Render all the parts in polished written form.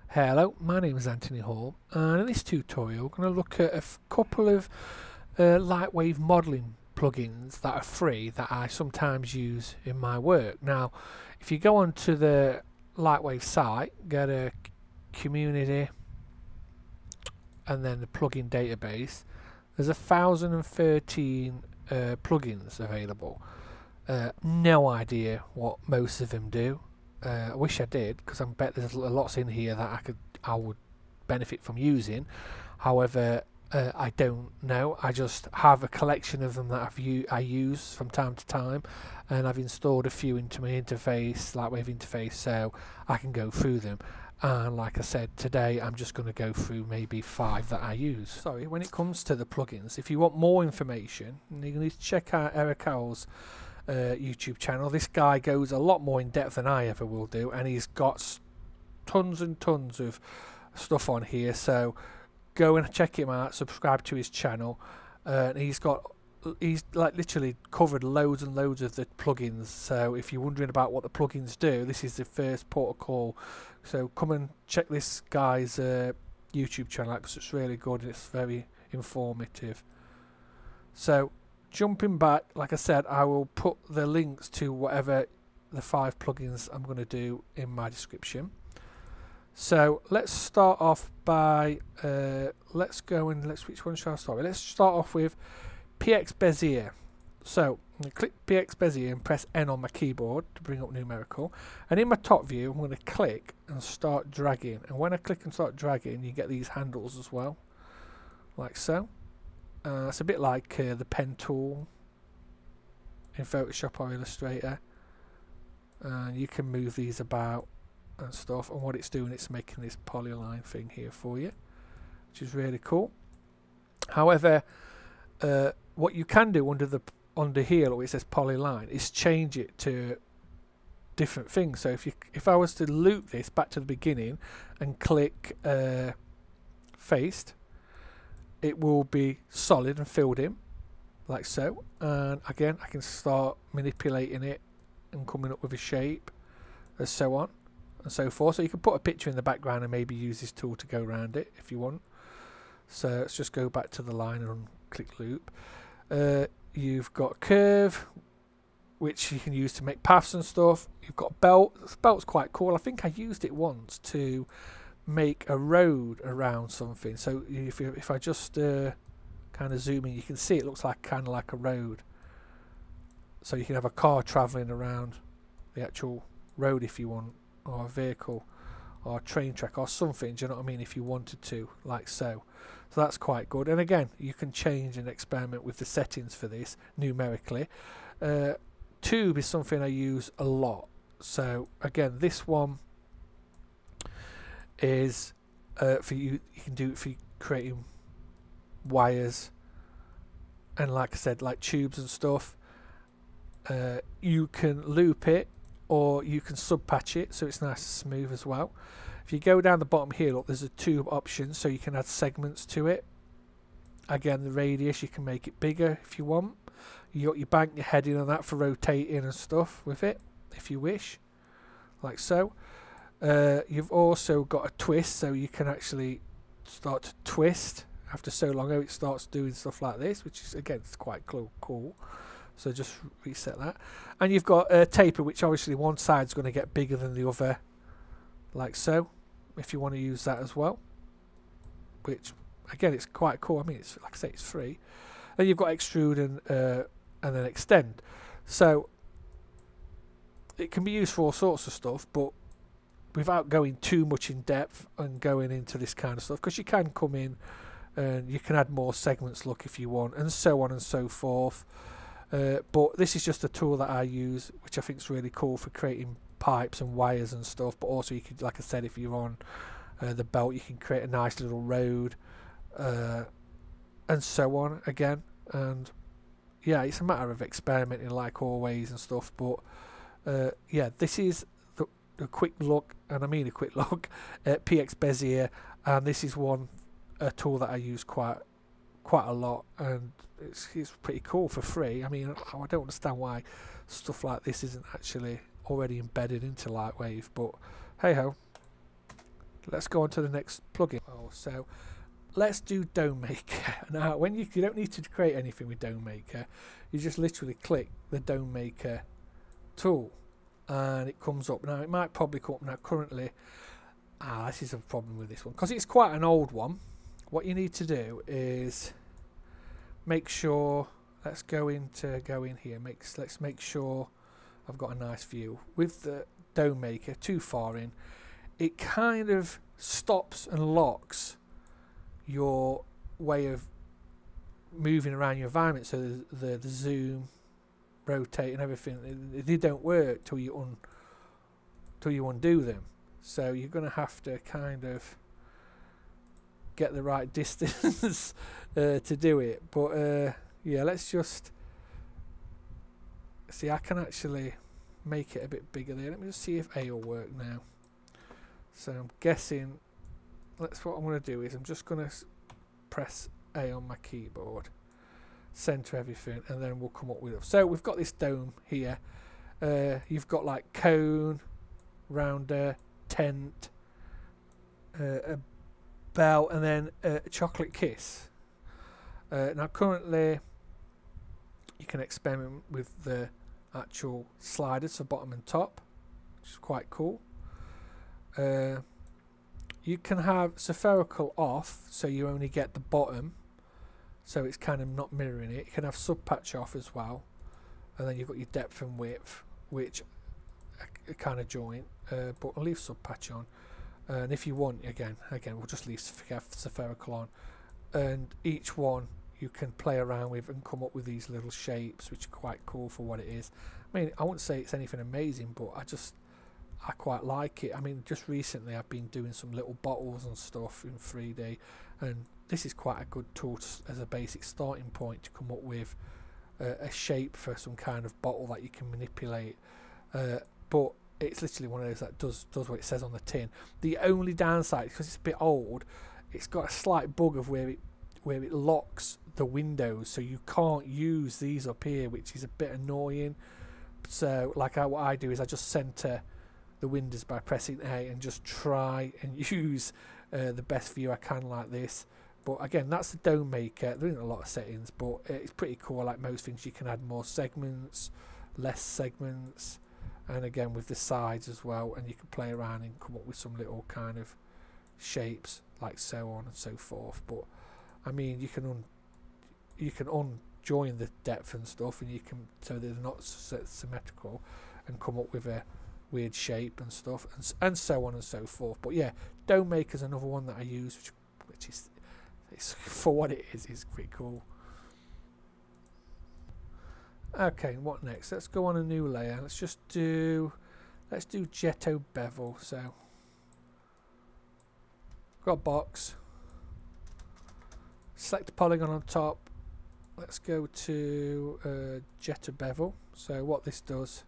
Hello, my name is Anthony Hall, and in this tutorial I'm going to look at a couple of Lightwave modelling plugins that are free that I sometimes use in my work. Now, if you go onto the Lightwave site, go to community and then the plugin database, there's 1,013 plugins available. No idea what most of them do. I wish I did, because I bet there's lots in here that I would benefit from using. However, I don't know. I just have a collection of them that I use from time to time, and I've installed a few into my interface, Lightwave interface, so I can go through them. And like I said, today I'm just going to go through maybe 5 that I use. Sorry, when it comes to the plugins, if you want more information, you need to check out Eric Howell's YouTube channel. This guy goes a lot more in depth than I ever will do, and he's got tons and tons of stuff on here, so go and check him out, subscribe to his channel. He's like literally covered loads and loads of the plugins, so if you're wondering about what the plugins do, this is the first port of call. So come and check this guy's YouTube channel out, because it's really good and it's very informative. So jumping back, like I said, I will put the links to whatever the 5 plugins I'm going to do in my description. So let's start off by which one shall I start with? Let's start off with PX Bezier. So I'm going to click PX Bezier and press N on my keyboard to bring up numerical, and in my top view I'm going to click and start dragging, and when I click and start dragging you get these handles as well, like so. It's a bit like the pen tool in Photoshop or Illustrator, and you can move these about and stuff, and what it's doing, it's making this polyline thing here for you, which is really cool. However, what you can do under here where it says polyline is change it to different things. So if I was to loop this back to the beginning and click faced, it will be solid and filled in like so, and again I can start manipulating it and coming up with a shape and so on and so forth. So you can put a picture in the background and maybe use this tool to go around it if you want. So let's just go back to the line and click loop. You've got curve, which you can use to make paths and stuff. You've got belt. This belt's quite cool. I think I used it once to make a road around something. So if I just kind of zoom in, you can see it looks like kind of like a road. So you can have a car traveling around the actual road if you want, or a vehicle or a train track or something, do you know what I mean, if you wanted to, like so. So that's quite good, and again you can change and experiment with the settings for this numerically. Tube is something I use a lot. So again, this one is for you can do it for creating wires, and like I said, like tubes and stuff. You can loop it or you can sub patch it, so it's nice and smooth as well. If you go down the bottom here, look, there's a tube option, so you can add segments to it. Again, the radius, you can make it bigger if you want. You got your bank, your heading on that for rotating and stuff with it if you wish, like so. You've also got a twist, so you can actually start to twist after so long. It starts doing stuff like this, which is again, it's quite cool. So just reset that, and you've got a taper, which obviously one side's going to get bigger than the other, like so, if you want to use that as well, which again, it's quite cool. I mean, it's, like I say, it's free. Then you've got extrude and then extend, so it can be used for all sorts of stuff, but without going too much in depth and going into this kind of stuff, because you can come in and you can add more segments, look, if you want, and so on and so forth. But this is just a tool that I use, which I think is really cool for creating pipes and wires and stuff. But also you could, like I said, if you're on the belt, you can create a nice little road and so on again. And yeah, it's a matter of experimenting like always and stuff. But yeah, this is a quick look, and I mean a quick look at PX Bezier, and this is a tool that I use quite a lot, and it's pretty cool for free. I mean, I don't understand why stuff like this isn't actually already embedded into Lightwave, but hey ho, let's go on to the next plugin. So let's do Dome Maker. Now, when you don't need to create anything with Dome Maker, you just literally click the Dome Maker tool and it comes up. Now, it might probably come up now. Currently, this is a problem with this one because it's quite an old one. What you need to do is make sure, let's go in here. Let's make sure I've got a nice view. With the Dome Maker too far in, it kind of stops and locks your way of moving around your environment, so the zoom, rotate and everything, they don't work till you undo them. So you're going to have to kind of get the right distance to do it. But yeah, let's just see. I can actually make it a bit bigger there. Let me just see if A will work now. So I'm guessing what I'm going to do is I'm just going to press A on my keyboard, center everything, and then we'll come up with it. So we've got this dome here. You've got like cone, rounder, tent, a bell, and then a chocolate kiss. Now currently you can experiment with the actual sliders for bottom and top, which is quite cool. You can have spherical off, so you only get the bottom, so it's kind of not mirroring it. You can have sub patch off as well, and then you've got your depth and width, which are kind of joint, but I'll leave sub patch on. And if you want, again we'll just leave spherical on, and each one you can play around with and come up with these little shapes, which are quite cool for what it is. I mean, I wouldn't say it's anything amazing, but I quite like it. I mean, just recently I've been doing some little bottles and stuff in 3D, and this is quite a good tool as a basic starting point to come up with a shape for some kind of bottle that you can manipulate. But it's literally one of those that does what it says on the tin. The only downside, because it's a bit old, it's got a slight bug of where it locks the windows, so you can't use these up here, which is a bit annoying. So what I do is I just center the windows by pressing A and just try and use the best view I can like this. But again, that's the Dome Maker. There isn't a lot of settings, but it's pretty cool. Like most things, you can add more segments, less segments, and again with the sides as well, and you can play around and come up with some little kind of shapes like so on and so forth. But I mean, you can unjoin the depth and stuff, and you can, so they're not symmetrical, and come up with a weird shape and stuff, and so on and so forth. But yeah, Dome Maker is another one that I use, which is, it's for what it is pretty cool. Okay, what next? Let's go on a new layer. Let's do Jetto Bevel. So got a box, select the polygon on top. Let's go to Jetto Bevel. So what this does,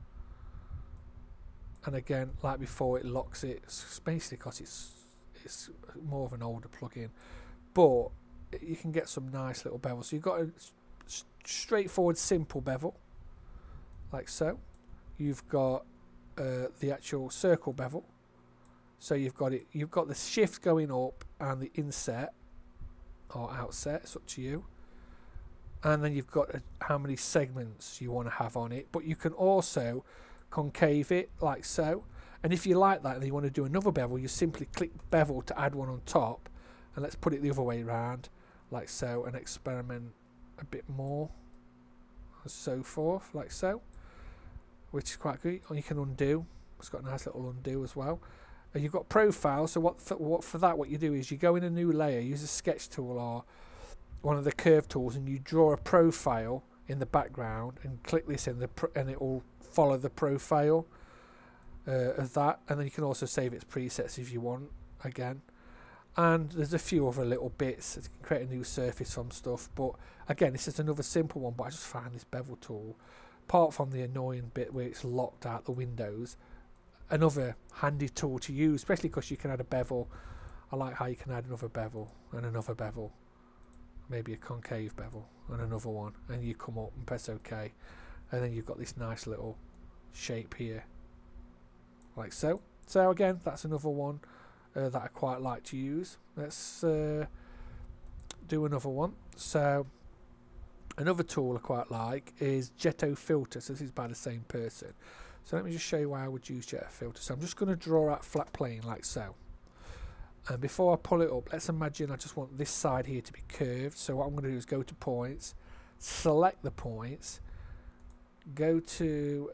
and again like before, it locks it. It's basically because it's more of an older plugin, but you can get some nice little bevels. So you've got a straightforward simple bevel like so. You've got the actual circle bevel, so you've got the shift going up and the inset or outset, it's up to you, and then you've got how many segments you want to have on it. But you can also concave it like so, and if you like that and you want to do another bevel, you simply click bevel to add one on top. And let's put it the other way around like so, and experiment a bit more and so forth like so, which is quite good. Or you can undo, it's got a nice little undo as well. And you've got profile. So what you do is you go in a new layer, use a sketch tool or one of the curve tools, and you draw a profile in the background and click this in and it will follow the profile of that. And then you can also save its presets if you want, again. And there's a few other little bits that you can create a new surface from stuff. But again, this is another simple one, but I just find this bevel tool, apart from the annoying bit where it's locked out the windows, another handy tool to use, especially because you can add a bevel. I like how you can add another bevel and another bevel, maybe a concave bevel and another one, and you come up and press OK, and then you've got this nice little shape here like so. So again, that's another one. that I quite like to use. Let's do another one. So another tool I quite like is Jetto Filter. So this is by the same person. So let me just show you why I would use Jetto Filter. So I'm just going to draw out a flat plane like so. And before I pull it up, let's imagine I just want this side here to be curved. So what I'm going to do is go to points, select the points, go to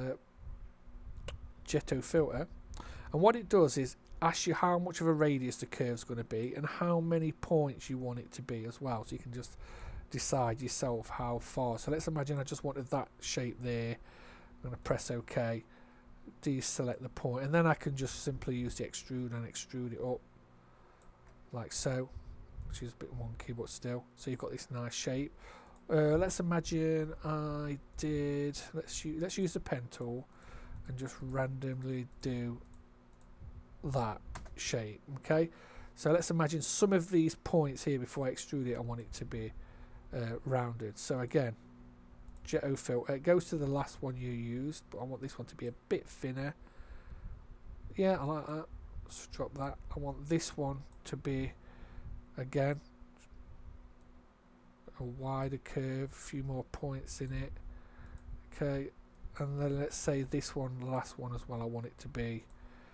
Jetto Filter, and what it does is ask you how much of a radius the curve is going to be and how many points you want it to be as well. So you can just decide yourself how far. So let's imagine I just wanted that shape there. I'm going to press OK, deselect the point, and then I can just simply use the extrude and extrude it up like so, which is a bit wonky but still. So you've got this nice shape. Let's imagine I did, let's use the pen tool and just randomly do that shape. Okay, so let's imagine some of these points here, before I extrude it I want it to be rounded. So again, Jetto Filter, it goes to the last one you used, but I want this one to be a bit thinner. Yeah, I like that. Let's drop that. I want this one to be, again, a wider curve, a few more points in it. Okay, and then let's say this one, the last one as well, I want it to be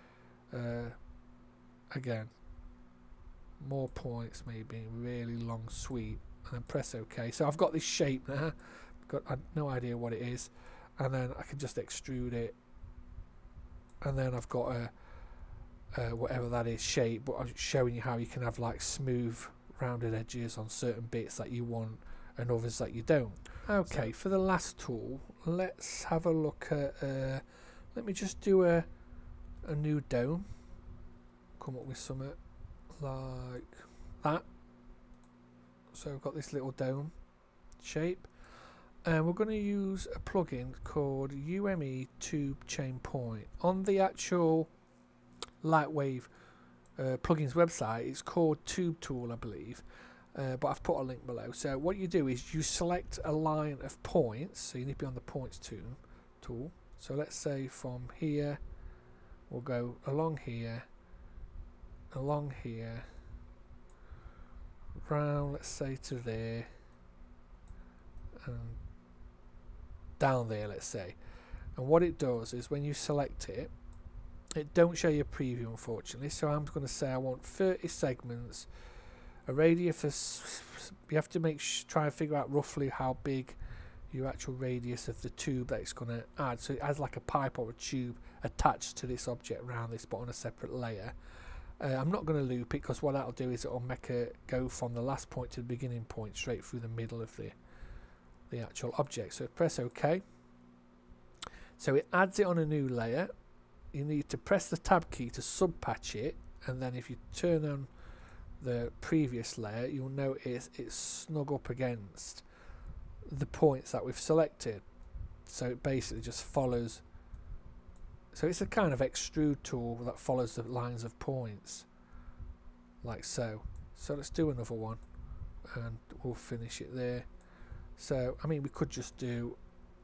again, more points, maybe really long sweep, and then press OK. So I've got this shape now, I've no idea what it is, and then I can just extrude it, and then I've got a whatever that is shape, but I'm showing you how you can have like smooth rounded edges on certain bits that you want and others that you don't. Okay, so for the last tool, let's have a look at let me just do a new dome, come up with something like that. So I've got this little dome shape, and we're going to use a plugin called UME Tube Chain Point. On the actual Lightwave plugins website, it's called Tube Tool, I believe, but I've put a link below. So what you do is you select a line of points, so you need to be on the points tool. So let's say from here we'll go along here, round, let's say to there, and down there, let's say. And what it does is when you select it, it don't show you a preview, unfortunately. So I'm going to say I want 30 segments, a radius of, you have to try and figure out roughly how big your actual radius of the tube that it's going to add. So it has like a pipe or a tube attached to this object around this, but on a separate layer. I'm not going to loop it, because what that'll do is it'll make it go from the last point to the beginning point straight through the middle of the actual object. So press OK. So it adds it on a new layer. You need to press the tab key to subpatch it, and then if you turn on the previous layer, you'll notice it's snug up against the points that we've selected. So it basically just follows. So it's a kind of extrude tool that follows the lines of points like so. So let's do another one and we'll finish it there. So I mean, we could just do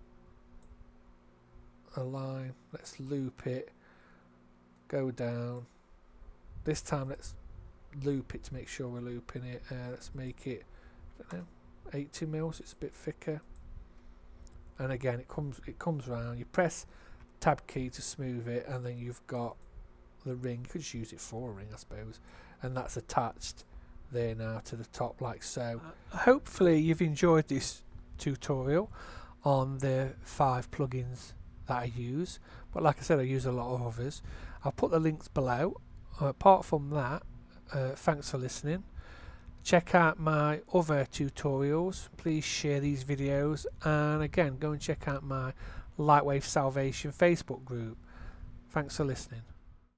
a line, let's loop it, go down. This time let's loop it to make sure we're looping it. Let's make it, I don't know, 80 mils, it's a bit thicker. And again, it comes round, you press tab key to smooth it, and then you've got the ring. You could just use it for a ring, I suppose, and that's attached there now to the top like so. Hopefully you've enjoyed this tutorial on the 5 plugins that I use, but like I said, I use a lot of others. I'll put the links below. Apart from that, thanks for listening. Check out my other tutorials, please share these videos, and again, go and check out my Lightwave Salvation Facebook group. Thanks for listening.